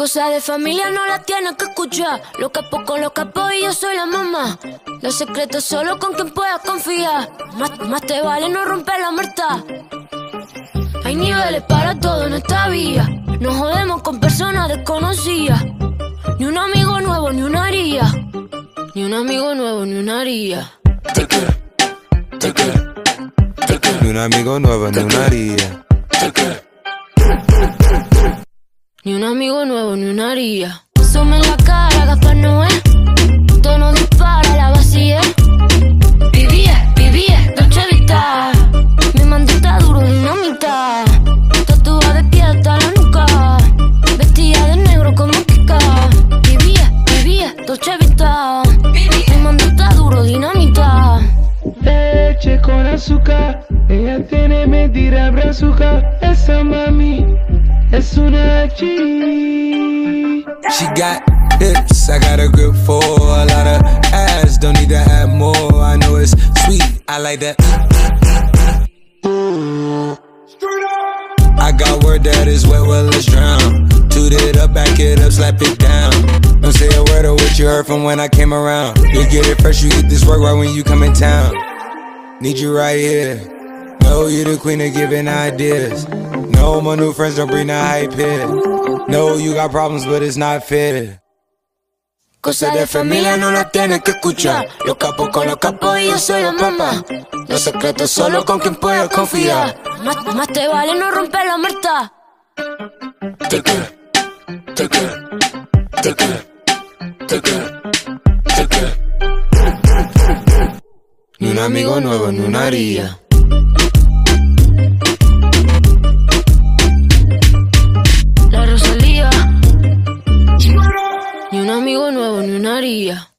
Cosas de familia no las tienes que escuchar. Los capos con los capos y yo soy la mamá. Los secretos solo con quien puedas confiar. Más te vale no romper la muerta. Hay niveles para todo en esta vía. Nos jodemos con personas desconocidas. Ni un amigo nuevo, ni una haría. Ni un amigo nuevo, ni una haría. Ni un amigo nuevo, ni una haría. Ni un amigo nuevo, ni una haría. Zoom en la cara, gafas no es. Tono dispara, la vacía. Vivía, Dolce Vita. Mi mandita duro, dinamita. Tatuada de pie hasta la nuca. Vestida de negro como Kika. Vivía, Dolce Vita. Mi mandita duro, dinamita. Leche con azúcar, ella tiene mentira brazuca. Esa mami es una G. She got hips, I got a grip for a lot of ass. Don't need to add more, I know it's sweet, I like that. I got word that is wet, well let's drown. Toot it up, back it up, slap it down. Don't say a word of what you heard from when I came around. You get it fresh, you get this work right when you come in town. Need you right here. No, you the queen of giving ideas. No, my new friends don't bring the hype here. No, you got problems, but it's not fair. Cosas de familia no las tienes que escuchar. Los capos con los capos y yo soy la mamá. Los secretos solo con quien puedas confiar. Más te vale no romper la muerta. Ni un amigo nuevo, ni una haría. La ROSALÍA. Ni un amigo nuevo, ni una haría.